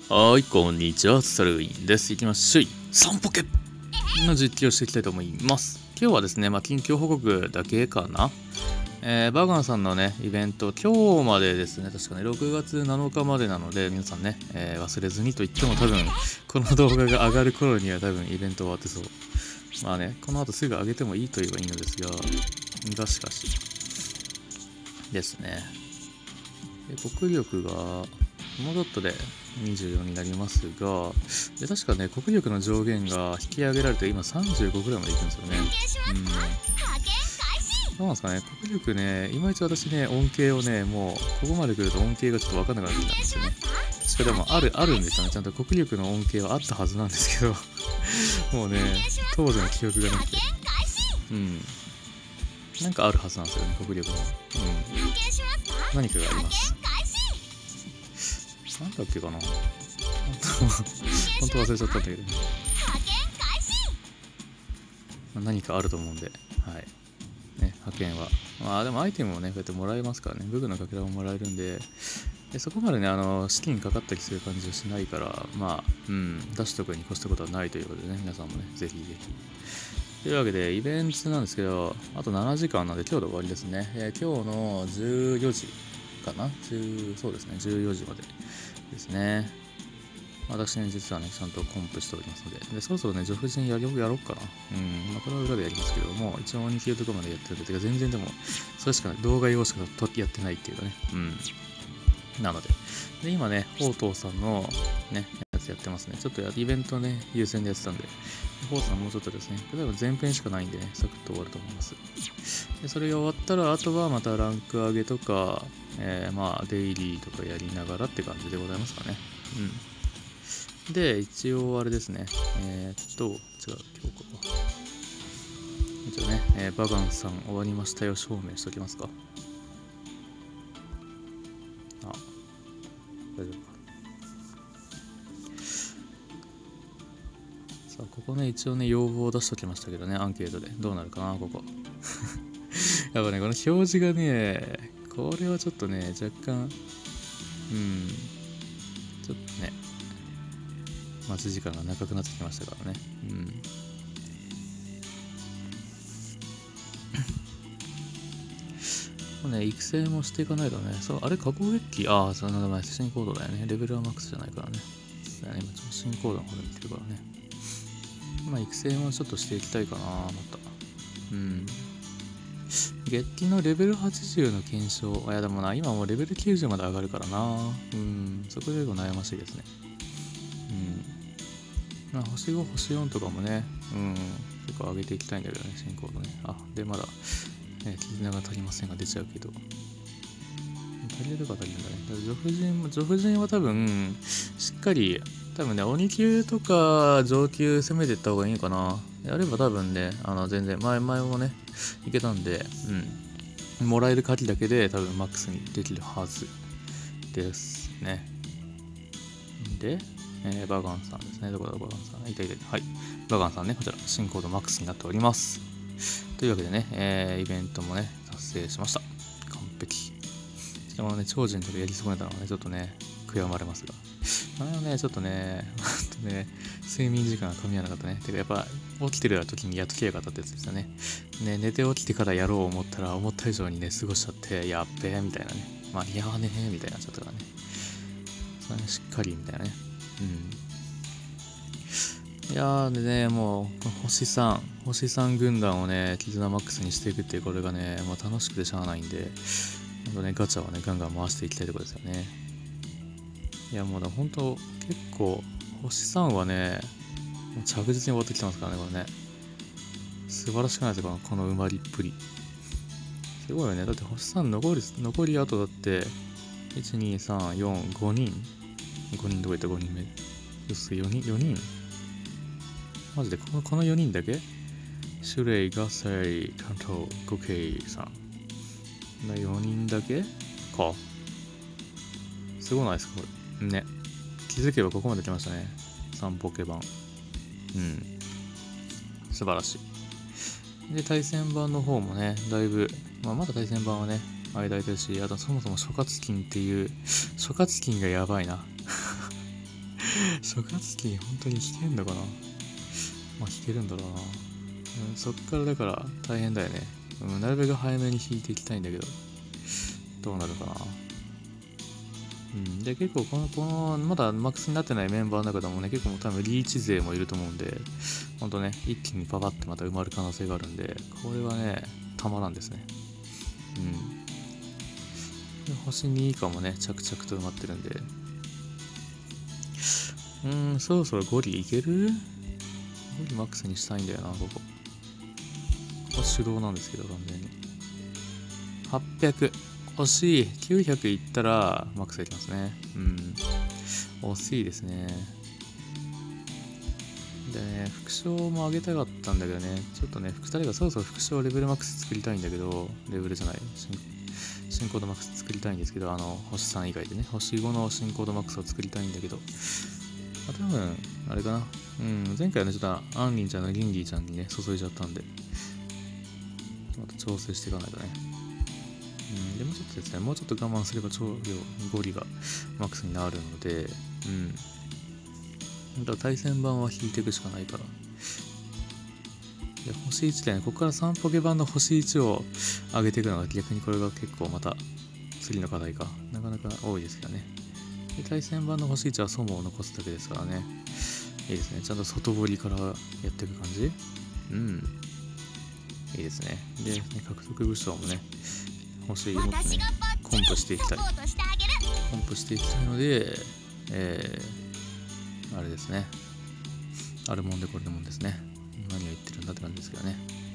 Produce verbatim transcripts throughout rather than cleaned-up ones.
はい、こんにちは、サルウィンです。いきましょう。サンポケの実況をしていきたいと思います。今日はですね、まあ、近況報告だけかな。えー、バーガンさんのね、イベント、今日までですね、確かね、ろくがつなのかまでなので、皆さんね、えー、忘れずにと言っても多分、この動画が上がる頃には多分イベント終わってそう。まあね、この後すぐ上げてもいいと言えばいいのですが、がしかし、ですね。国力が、もうちょっとでにじゅうよになりますが、で確かね、国力の上限が引き上げられて、今さんじゅうごぐらいまでいくんですよね。うん。どうなんですかね、国力ね、いまいち私ね、恩恵をね、もう、ここまで来ると恩恵がちょっとわかんなくなってきたんですよね。確かでも、ある、あるんですよね。ちゃんと国力の恩恵はあったはずなんですけど、もうね、当時の記憶がなくて。うん。なんかあるはずなんですよね、国力の。うん。何かがあります。なんだっけかな。本当忘れちゃったんだけど、ね、何かあると思うんで、はい。ね、派遣は。まあでもアイテムもね、こうやってもらえますからね、武具のかけらももらえるんで、でそこまでね、あの、資金かかったりする感じはしないから、まあ、うん、出しとくに越したことはないということでね、皆さんもね、ぜひぜひ。というわけで、イベントなんですけど、あとななじかんなんで今日で終わりですね。えー、今日のじゅうよじかなそうですね、じゅうよじまでですね。私ね、実はね、ちゃんとコンプしておりますので、でそろそろね、女婦人やろうやろうかな。うん、まあ、これは裏でやりますけども、一応に級とかまでやってるんで、てか全然でも、それしかない、動画用しかとやってないっていうかね。うん。なので、で、今ね、ほうとうさんのね、やつやってますね。ちょっとイベントね、優先でやってたんで、ほうさんもうちょっとですね、例えば前編しかないんでね、サクッと終わると思います。で、それが終わったら、あとはまたランク上げとか、えー、まあ、デイリーとかやりながらって感じでございますかね。うん。で、一応あれですね。えー、っと、違う、今日か。一応ね、えー、バガンさん終わりましたよ、証明しときますか。あ、大丈夫か。さあ、ここね、一応ね、要望を出しときましたけどね、アンケートで。どうなるかな、ここ。やっぱね、この表示がね、これはちょっとね、若干、うん、ちょっとね、待ち時間が長くなってきましたからね。うん。これね、育成もしていかないとね。そう、あれ、加工デッキああ、その名前、新コードだよね。レベルはマックスじゃないからね。だよね、今、新コードの方で見てるからね。まあ、育成もちょっとしていきたいかな、また。うん。月記のレベルはちじゅうの検証。いや、でもな、今もうレベルきゅうじゅうまで上がるからな。うん。そこで結構悩ましいですね。うん。まあ、星ご、星よんとかもね、うん。結構上げていきたいんだけどね、新コードね。あ、で、まだ、ね、絆が足りませんが出ちゃうけど。足りるか足りるんだね。女婦人も、女婦人は多分、しっかり、多分ね、鬼級とか上級攻めていった方がいいのかな。やれば多分ね、あの、全然、前、前もね、いけたんで、うん。もらえる鍵だけで多分マックスにできるはずですね。で、えー、バガンさんですね。どこだ、バガンさん。いたいたいた。はい。バガンさんね、こちら、新コードマックスになっております。というわけでね、えー、イベントもね、達成しました。完璧。しかもね、超人とかやり損ねたのはね、ちょっとね、悔やまれますが。あのね、ちょっとね、ほんとね、睡眠時間が噛み合わなかったね。てか、やっぱ、起きてる時にやっときゃよかったってやつでしたね。ね、寝て起きてからやろう思ったら、思った以上にね、過ごしちゃって、やっべえ、みたいなね。まあ、いやーねー、みたいになっちゃったからね。それね、しっかり、みたいなね。うん。いやー、でね、もう、星さん、星さん軍団をね、絆マックスにしていくっていう、これがね、もう楽しくてしゃあないんで、ほんとね、ガチャをね、ガンガン回していきたいところですよね。いや、もうだ、ほんと、結構、星さんはね、もう着実に終わってきてますからね、これね。素晴らしくないですか、この埋まりっぷり。すごいよね。だって星さん残り、残りあとだって、いち、に、さん、よん、ごにん。ごにんどこ行ったごにんめ。よっよにん、よにんマジでこの、このよにんだけシュレイ、ガセイ、担当、ゴケイさん。よにんだけか。すごないですか、これ。ね。気づけばここまで来ましたね。さんポケ版。うん。素晴らしい。で、対戦版の方もね、だいぶ、まあ、まだ対戦版はね、間空いてるし、あとそもそも諸葛金っていう、諸葛金がやばいな。 触発機本当に引けんのかな。まあ引けるんだろうな。うん、そっからだから大変だよね。うん、なるべく早めに引いていきたいんだけど、どうなるかな。うん、で結構この、このまだマックスになってないメンバーの中でもね、結構多分リーチ勢もいると思うんで、ほんとね、一気にパパってまた埋まる可能性があるんで、これはね、たまらんですね。うん。で星に以下もね、着々と埋まってるんで、うーん、そろそろゴリいける？ゴリマックスにしたいんだよな、ここ。ここ手動なんですけど、完全に。はっぴゃく。惜しい。きゅうひゃくいったらマックスできますね。うん。惜しいですね。でね、副賞も上げたかったんだけどね、ちょっとね、ふたりがそろそろ副賞レベルマックス作りたいんだけど、レベルじゃない、新コードマックス作りたいんですけど、あの、星さん以外でね、星ごの新コードマックスを作りたいんだけど、あ、多分、あれかな。うん、前回はね、ちょっとアンリンちゃんのリンリーちゃんにね、注いじゃったんで、また調整していかないとね。うん、でもちょっとですね、もうちょっと我慢すれば超量ゴリがマックスになるので、うん。だから対戦版は引いていくしかないから。で星いちでね、ここからさんポケ版の星いちを上げていくのが逆にこれが結構また次の課題か。なかなか多いですけどね。で対戦版の星いちはソモを残すだけですからね。いいですね。ちゃんと外堀からやっていく感じ。うん。いいですね。で、ね、獲得武将もね、星もっとね、コンプしていきたい。コンプしていきたいので、えー、あれですね。あるもんでこれでもんですね。何を言ってるんだって感じですけどね。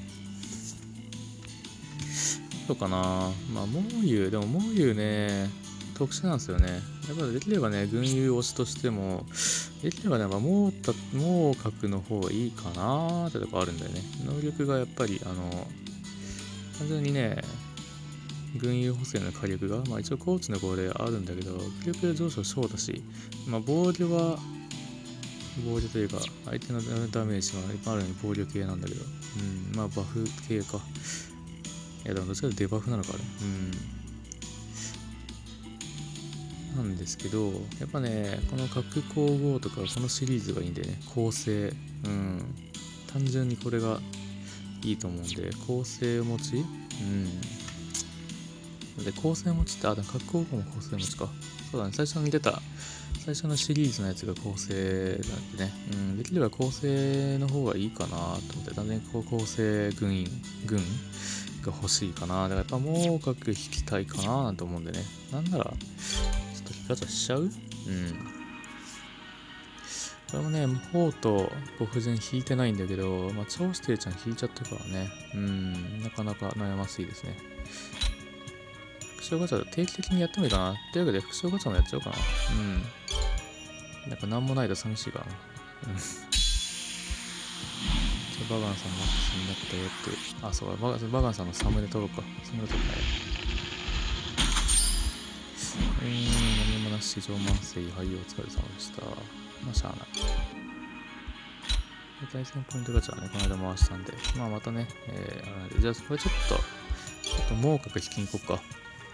どうかな。まあ、モーユー、でもモーユーね、特殊なんですよね。やっぱりできればね、軍友推しとしても、できればね、まあ、モータ、モー角の方がいいかなーってとこあるんだよね。能力がやっぱり、あの、単純にね、軍友補正の火力が、まあ一応コーチの号であるんだけど、火力上昇小だし、まあ防御は、防御というか、相手のダメージはある意味防御系なんだけど、うん、まあバフ系か。いや、でもどっちかというとデバフなのかあれ。うん。なんですけど、やっぱね、この核光合とかこのシリーズがいいんでね、構成。うん。単純にこれがいいと思うんで、構成持ち。うん。で、構成持ちって、あ、でも核光合も構成持ちか。そうだね、最初に出た、最初のシリーズのやつが構成なんでね、うん、できれば構成の方がいいかなと思って、断然こう構成軍員、軍が欲しいかな。だからやっぱもう角引きたいかななんて思うんでね。なんなら、ちょっと引き方しちゃう？うん。これもね、ホウとご婦人引いてないんだけど、まあ、超指定ちゃん引いちゃったからね。うん、なかなか悩ましいですね。副賞ガチャ定期的にやってもいいかな。というわけで副賞ガチャもやっちゃおうかな。うん。なんかなんもないと寂しいからな。うん。じゃあバガンさんマックスになったよって。あ、そうだ、バガンバガンさんのサムネ撮ろうか。サムネ撮るね。えー、何もなし、史上満世、はい、お疲れ様でした。まあ、しゃあない。対戦ポイントガチャはね、この間回したんで、まあまたね、えー、あれなんで、じゃあこれちょっと、ちょっと猛角引きに行こうか。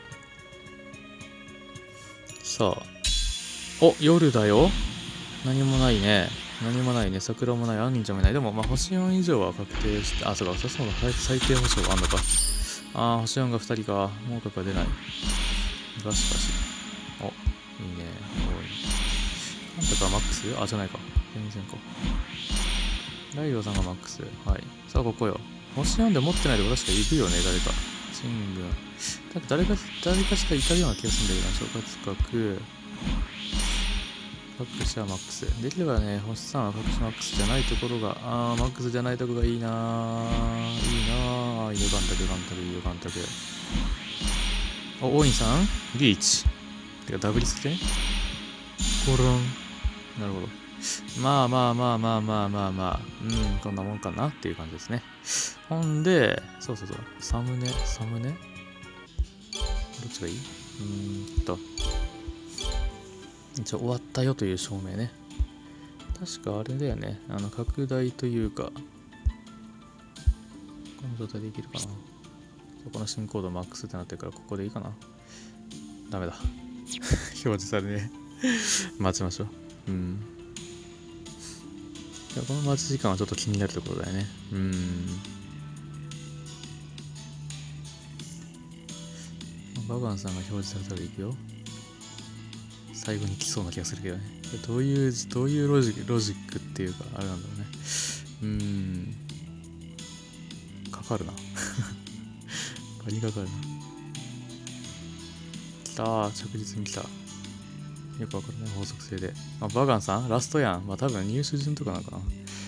さあ。お、夜だよ。何もないね。何もないね。桜もない。アンニンちゃんもいない。でも、まあ、星よん以上は確定して、あ、そうか、そうだ、最低保証があんのか。あー、星よんがふたりか。猛角が出ない。がしかし。お、いいね。おい。なんとかマックスあ、じゃないか。全然か。ライドさんがマックス。はい。さあ、ここよ。星よんで持ってないとこ確かいるよね、誰か。チング。だって誰か、誰かしかいたような気がするんだけどな。諸葛角。隠しはマックス。できればね、星さんは隠しマックスじゃないところが、あー、マックスじゃないところがいいなー。いいなー。いいよ、ガンタク、ガンタク、いいよ、ガンタク。お、オインさんリーチ。てか、ダブリスってコロン。なるほど。まあまあまあまあまあまあまあ。うん、こんなもんかなっていう感じですね。ほんで、そうそうそう。サムネ、サムネどっちがいいうーんと。一応終わったよという証明ね。確かあれだよね。あの、拡大というか、この状態でいけるかな。そこの新コードマックスってなってるから、ここでいいかな。ダメだ。表示されね。待ちましょう。うん。 やこの待ち時間はちょっと気になるところだよね。うーん。バガンさんが表示されたらいくよ。最後に来そうな気がするけどね。どういう、どういうロジック、ロジックっていうか、あれなんだろうね。うーん。かかるな。バリかかるな。来たー、着実に来た。よくわかるね、法則性で。まあ、バガンさんラストやん。まあ多分入手順とかなのかな。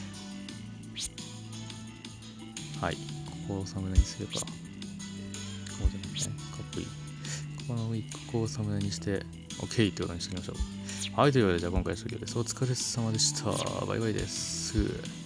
はい。ここをサムネにすれば。こうじゃなくてね。かっこいい。このウィーク、ここをサムネにして、OK ってことにしておきましょう。はい、というわけで、じゃあ今回は終了です。お疲れ様でした。バイバイです。